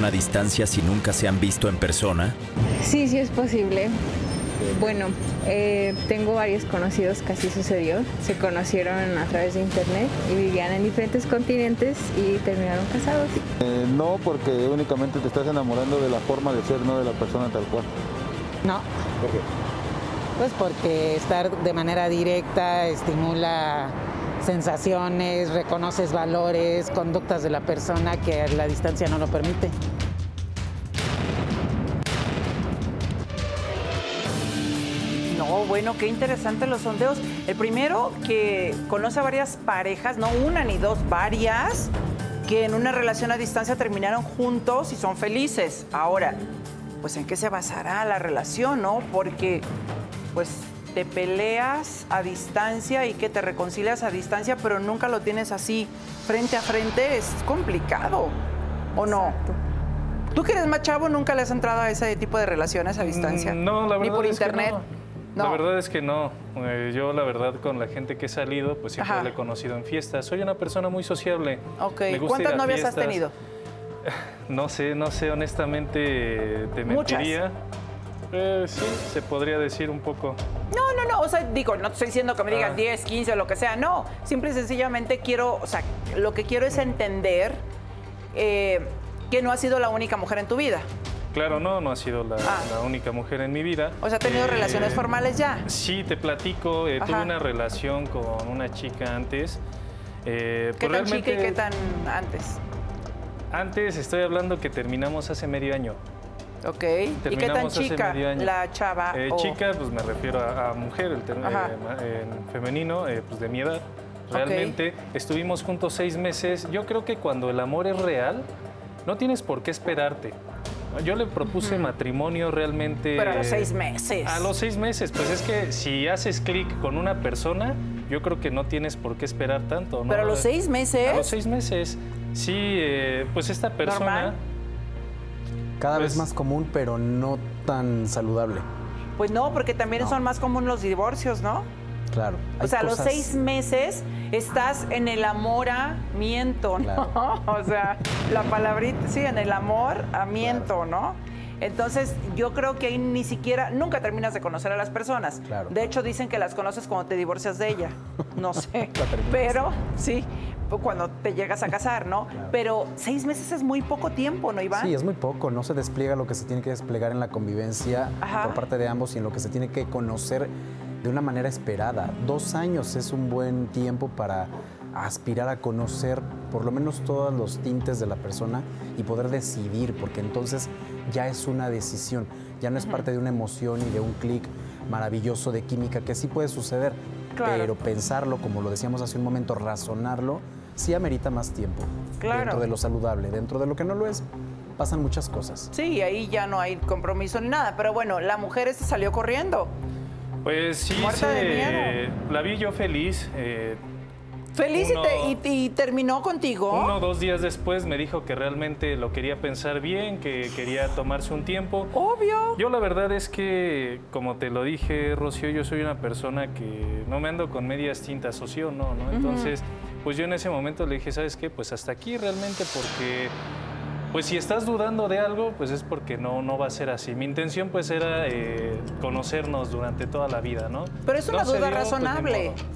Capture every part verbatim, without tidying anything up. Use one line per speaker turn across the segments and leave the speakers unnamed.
a distancia si nunca se han visto en persona?
Sí, sí es posible. Bueno, eh, tengo varios conocidos que así sucedió. Se conocieron a través de internet y vivían en diferentes continentes y terminaron casados.
Eh, no, porque únicamente te estás enamorando de la forma de ser, no de la persona tal cual.
No.
¿Por qué?
Pues porque estar de manera directa estimula sensaciones, reconoces valores, conductas de la persona que a la distancia no lo permite.
No, bueno, qué interesante los sondeos. El primero, que conoce a varias parejas, no una ni dos, varias, que en una relación a distancia terminaron juntos y son felices. Ahora, pues ¿en qué se basará la relación, no? Porque, pues, te peleas a distancia y que te reconcilias a distancia, pero nunca lo tienes así frente a frente, es complicado, ¿o no?
Exacto.
¿Tú que eres más chavo, nunca le has entrado a ese tipo de relaciones a distancia?
No, la verdad
Ni por
es
internet.
que no.
No.
La verdad es que no. Eh, yo, la verdad, con la gente que he salido, pues siempre
Ajá.
la he conocido en fiestas. Soy una persona muy sociable.
Ok.
Me gusta
¿Cuántas
ir a
novias has
fiestas.
tenido?
No sé, no sé, honestamente te
Muchas.
mentiría. Eh, sí, se podría decir un poco.
No, no, no, o sea, digo, no te estoy diciendo que me digas
Ah.
diez, quince o lo que sea, no. Simple y sencillamente quiero, o sea, lo que quiero es entender eh, que no has sido la única mujer en tu vida.
Claro, no, no ha sido la,
Ah.
la única mujer en mi vida.
O sea, ¿has tenido
Eh,
relaciones formales ya?
Sí, te platico. eh,
Ajá.
tuve una relación con una chica antes. Eh,
¿Qué
pues
tan chica y
realmente-
qué tan antes?
Antes estoy hablando que terminamos hace medio año.
Ok. ¿Y qué tan
Terminamos hace
chica
medio año.
la chava?
Eh,
o-
Chica, pues me refiero a, a mujer, el term-
Ajá.
eh, ma- en femenino, eh, pues de mi edad. Realmente estuvimos juntos seis meses. Yo creo que cuando el amor es real, no tienes por qué esperarte. Yo le propuse matrimonio realmente.
Pero a los seis meses.
A los seis meses, pues es que si haces clic con una persona, yo creo que no tienes por qué esperar tanto, ¿no?
Pero a los seis meses.
A los seis meses, sí, eh, pues esta persona.
¿Normal?
Cada
Pues-
vez más común, pero no tan saludable.
Pues no, porque también
No.
son más comunes los divorcios, ¿no?
Claro.
O
hay
sea, a los
cosas-
seis meses estás en el amoramiento, ¿no?
Claro.
O sea, la palabrita, sí, en el amoramiento, ¿no? Entonces, yo creo que ahí ni siquiera, nunca terminas de conocer a las personas.
Claro.
De hecho, dicen que las conoces cuando te divorcias de ella. No sé.
La terminas.
Pero, sí, cuando te llegas a casar, ¿no?
Claro.
Pero seis meses es muy poco tiempo, ¿no, Iván?
Sí, es muy poco. No se despliega lo que se tiene que desplegar en la convivencia
Ajá.
por parte de ambos y en lo que se tiene que conocer de una manera esperada. Dos años es un buen tiempo para aspirar a conocer por lo menos todos los tintes de la persona y poder decidir, porque entonces ya es una decisión, ya no es parte de una emoción y de un clic maravilloso de química, que sí puede suceder,
Claro.
pero pensarlo, como lo decíamos hace un momento, razonarlo, sí amerita más tiempo.
Claro.
Dentro de lo saludable, dentro de lo que no lo es, pasan muchas cosas.
Sí, ahí ya no hay compromiso ni nada. Pero bueno, la mujer esta salió corriendo.
Pues sí,
Muerta de
se-
miedo.
la vi yo feliz. eh,
Feliz y
Uno-
te- y, y terminó contigo.
Uno o dos días después me dijo que realmente lo quería pensar bien, que quería tomarse un tiempo.
Obvio.
Yo la verdad es que, como te lo dije, Rocío, yo soy una persona que no me ando con medias tintas, o sí o no, ¿no? Entonces, pues yo en ese momento le dije, ¿sabes qué? Pues hasta aquí realmente, porque pues si estás dudando de algo, pues es porque no, no va a ser así. Mi intención pues era eh, conocernos durante toda la vida, ¿no?
Pero es una
No se
duda
dio, pues, ni
razonable.
modo.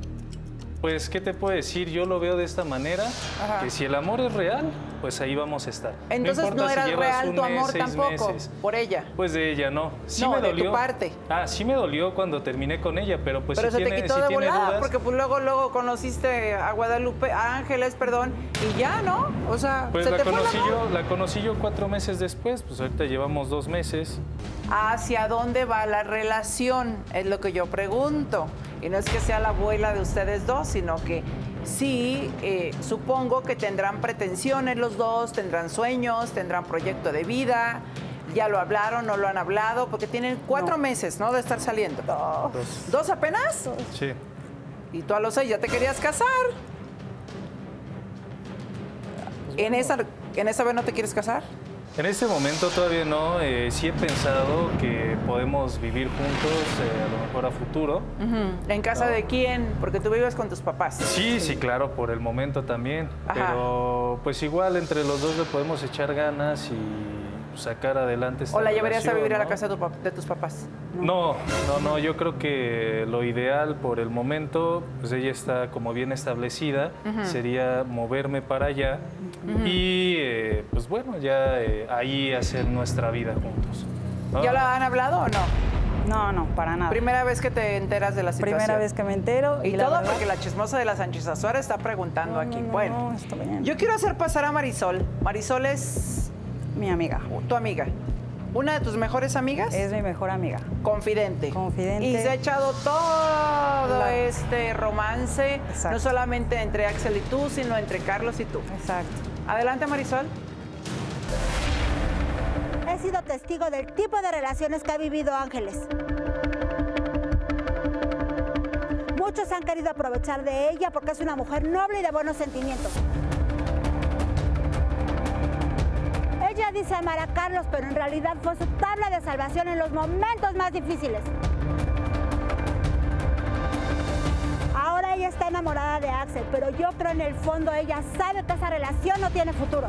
Pues, ¿qué te puedo decir? Yo lo veo de esta manera,
Ajá.
que si el amor es real, pues ahí vamos a estar.
Entonces no,
importa si
era
llevas
real
un
tu
mes,
amor
seis
tampoco,
meses.
por ella.
Pues de ella no. Sí
No,
me
de tu
dolió.
parte.
Ah, sí me dolió cuando terminé con ella, pero pues
Pero
si
se
tiene,
te quitó
si
de
tiene
volada,
dudas,
porque pues luego, luego conociste a Guadalupe, a Ángeles, perdón, y ya, ¿no? O sea,
pues
se
la
te fue el
conocí
amor.
yo, la conocí yo cuatro meses después, pues ahorita llevamos dos meses.
¿Hacia dónde va la relación? Es lo que yo pregunto. Y no es que sea la abuela de ustedes dos, sino que sí, eh, supongo que tendrán pretensiones los dos, tendrán sueños, tendrán proyecto de vida. ¿Ya lo hablaron, no lo han hablado? Porque tienen cuatro meses, ¿no? De estar saliendo.
Dos.
¿Dos apenas?
Sí.
Y tú a los seis ya te querías casar. ¿En esa, ¿En esa vez no te quieres casar?
En este momento todavía no, eh, sí he pensado que podemos vivir juntos, eh, a lo mejor a futuro.
Uh-huh. ¿En casa no. de quién? Porque tú vives con tus papás.
Sí, sí, claro, por el momento también. Ajá. Pero pues igual entre los dos le podemos echar ganas y sacar adelante esta
¿O la llevarías
relación,
a vivir
¿no?
a la casa de, tu, de tus papás?
No. no, no, no, yo creo que lo ideal por el momento, pues ella está como bien establecida, uh-huh. sería moverme para allá uh-huh. y eh, pues bueno, ya eh, ahí hacer nuestra vida juntos, ¿no?
¿Ya lo han hablado o no?
No, no, para nada.
¿Primera vez que te enteras de la situación?
Primera vez que me entero.
Y,
y
todo
verdad...
porque la chismosa de la Sánchez Azuara está preguntando
no,
aquí.
No, no,
bueno,
no, está bien.
Yo quiero hacer pasar a Marisol. Marisol es...
Mi amiga.
Tu amiga. ¿Una de tus mejores amigas?
Es mi mejor amiga.
Confidente.
Confidente.
Y se ha echado todo
la...
este romance,
Exacto.
no solamente entre Axel y tú, sino entre Carlos y tú.
Exacto.
Adelante, Marisol.
He sido testigo del tipo de relaciones que ha vivido Ángeles. Muchos han querido aprovechar de ella porque es una mujer noble y de buenos sentimientos. Ella dice amar a Carlos, pero en realidad fue su tabla de salvación en los momentos más difíciles. Ahora ella está enamorada de Axel, pero yo creo en el fondo ella sabe que esa relación no tiene futuro.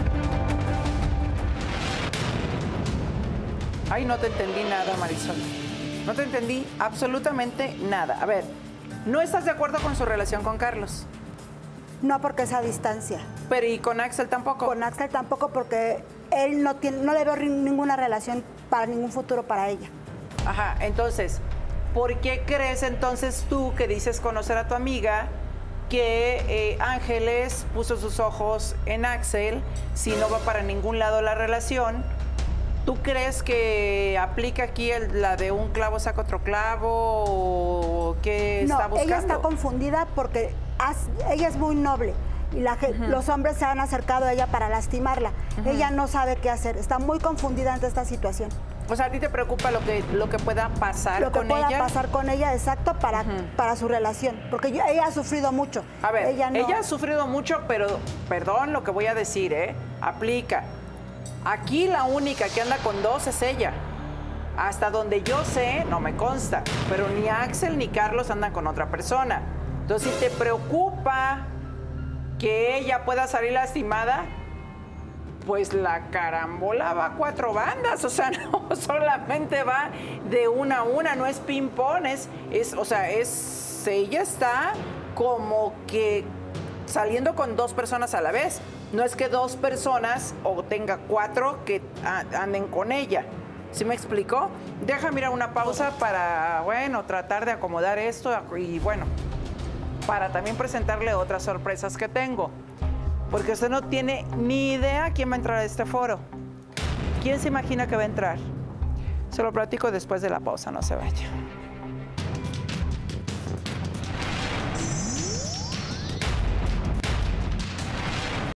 Ay, no te entendí nada, Marisol. No te entendí absolutamente nada. A ver, ¿no estás de acuerdo con su relación con Carlos?
No, porque es a distancia.
Pero ¿y con Axel tampoco?
Con Axel tampoco, porque él no tiene, no le veo ninguna relación para ningún futuro para ella.
Ajá, entonces, ¿por qué crees entonces tú, que dices conocer a tu amiga, que eh, Ángeles puso sus ojos en Axel, si no va para ningún lado la relación? ¿Tú crees que aplica aquí el, la de un clavo saca otro clavo o qué
no,
está buscando?
Ella está confundida porque has, ella es muy noble y la, uh-huh. los hombres se han acercado a ella para lastimarla. Uh-huh. Ella no sabe qué hacer, está muy confundida ante esta situación.
O sea, ¿a ti te preocupa lo que, lo que pueda pasar
lo que
con
pueda
ella?
pasar con ella, exacto, para, uh-huh. para su relación. Porque yo, ella ha sufrido mucho.
A ver,
ella, no...
ella ha sufrido mucho, pero, perdón lo que voy a decir, ¿eh? Aplica. Aquí la única que anda con dos es ella. Hasta donde yo sé, no me consta, pero ni Axel ni Carlos andan con otra persona. Entonces, si te preocupa que ella pueda salir lastimada, pues la carambola va a cuatro bandas. O sea, no solamente va de una a una, no es ping-pong, es, es, o sea, es, ella está como que saliendo con dos personas a la vez. No es que dos personas o tenga cuatro que anden con ella. ¿Sí me explicó? Déjame ir a una pausa para, bueno, tratar de acomodar esto y, bueno, para también presentarle otras sorpresas que tengo. Porque usted no tiene ni idea quién va a entrar a este foro. ¿Quién se imagina que va a entrar? Se lo platico después de la pausa, no se vaya.